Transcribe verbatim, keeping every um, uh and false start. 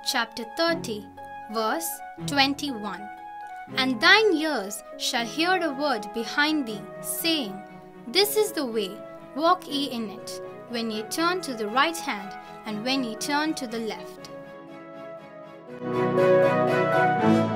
chapter thirty, verse twenty-one. And thine ears shall hear a word behind thee, saying, This is the way, walk ye in it, when ye turn to the right hand, and when ye turn to the left.